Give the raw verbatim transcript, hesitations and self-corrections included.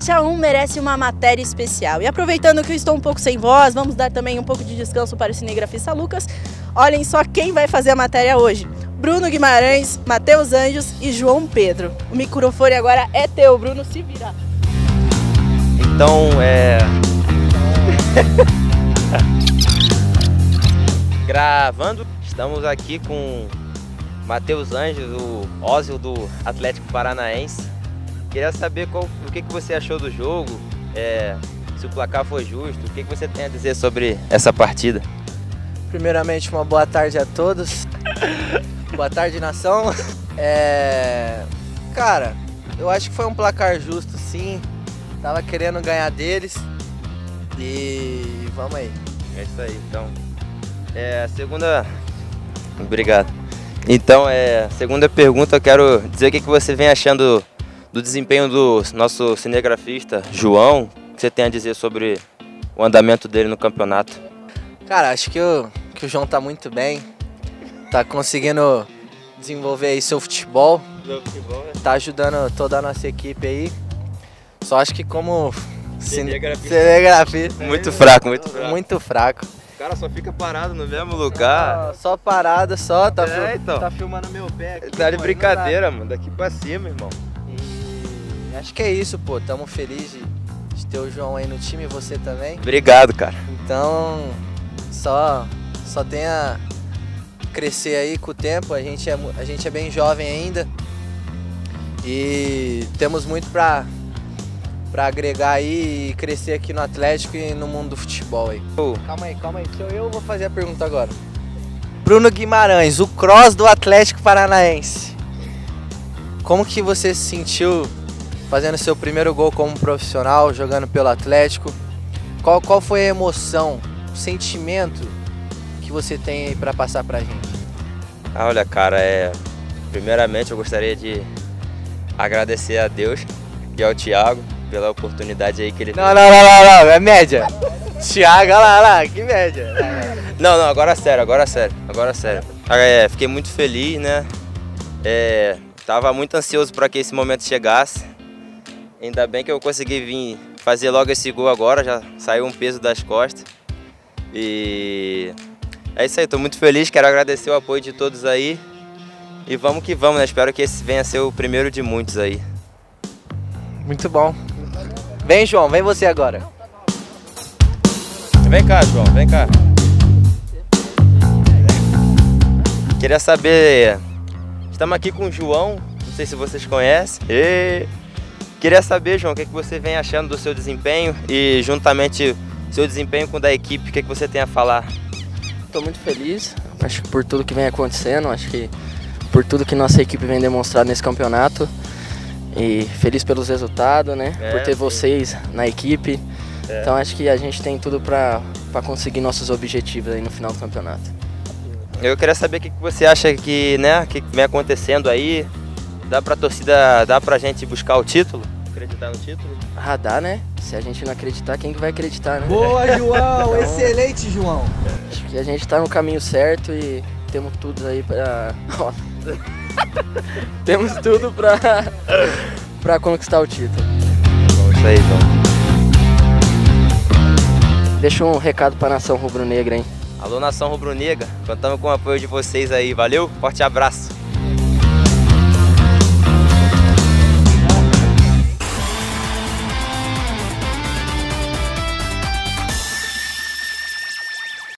sete a um merece uma matéria especial. E aproveitando que eu estou um pouco sem voz, vamos dar também um pouco de descanso para o cinegrafista Lucas. Olhem só quem vai fazer a matéria hoje. Bruno Guimarães, Matheus Anjos e João Pedro. O microfone agora é teu, Bruno, se vira. Então, é... Gravando, estamos aqui com Matheus Anjos, o Ózil do Atlético Paranaense. Queria saber qual, o que, que você achou do jogo, é, se o placar foi justo, o que, que você tem a dizer sobre essa partida? Primeiramente, uma boa tarde a todos. Boa tarde, nação. É... Cara, eu acho que foi um placar justo, sim. Tava querendo ganhar deles. E vamos aí. É isso aí, então. É, a segunda... Obrigado. Então, é, segunda pergunta, eu quero dizer o que, que você vem achando do desempenho do nosso cinegrafista, João. O que você tem a dizer sobre o andamento dele no campeonato? Cara, acho que o, que o João tá muito bem. Tá conseguindo desenvolver aí seu futebol. Tá ajudando toda a nossa equipe aí. Só acho que como cinegrafista... cinegrafista muito fraco, muito fraco. Muito fraco. O cara só fica parado no mesmo lugar. Só, só parado, só. Tá, é, então. tá filmando meu pé aqui. Tá de brincadeira, mano. Daqui pra cima, irmão. E acho que é isso, pô. Tamo felizes de, de ter o João aí no time e você também. Obrigado, cara. Então, só, só tenha crescer aí com o tempo. A gente é, a gente é bem jovem ainda. E temos muito pra... pra agregar aí e crescer aqui no Atlético e no mundo do futebol aí. Oh. Calma aí, calma aí, eu, eu vou fazer a pergunta agora. Bruno Guimarães, o cross do Atlético Paranaense. Como que você se sentiu fazendo seu primeiro gol como profissional, jogando pelo Atlético? Qual, qual foi a emoção, o sentimento que você tem aí pra passar pra gente? Ah, olha, cara, é... primeiramente eu gostaria de agradecer a Deus e ao Thiago pela oportunidade aí que ele... Não, não, não, não, não, é média. Thiago, olha lá, olha lá, que média. Não, não, agora é sério, agora é sério, agora é sério. É, fiquei muito feliz, né? É, tava muito ansioso para que esse momento chegasse. Ainda bem que eu consegui vir fazer logo esse gol agora, já saiu um peso das costas. E é isso aí, tô muito feliz, quero agradecer o apoio de todos aí. E vamos que vamos, né? Espero que esse venha a ser o primeiro de muitos aí. Muito bom. Vem, João, vem você agora. Vem cá, João, vem cá. Queria saber... Estamos aqui com o João, não sei se vocês conhecem. E... Queria saber, João, o que, é que você vem achando do seu desempenho e juntamente seu desempenho com o da equipe, o que, é que você tem a falar? Estou muito feliz, acho que por tudo que vem acontecendo, acho que por tudo que nossa equipe vem demonstrando nesse campeonato. E feliz pelos resultados, né? É, por ter sim. vocês na equipe. É. Então acho que a gente tem tudo para para conseguir nossos objetivos aí no final do campeonato. Eu queria saber o que, que você acha que, né, que vem acontecendo aí. Dá pra torcida, dá pra gente buscar o título? Acreditar no título? Ah, dá, né? Se a gente não acreditar, quem que vai acreditar, né? Boa, João! Então, excelente, João! Acho que a gente tá no caminho certo e temos tudo aí pra... Temos tudo pra, pra conquistar o título. Bom, isso aí, então. Deixa um recado pra nação rubro-negra, hein? Alô, nação rubro-negra, contamos com o apoio de vocês aí, valeu? Forte abraço!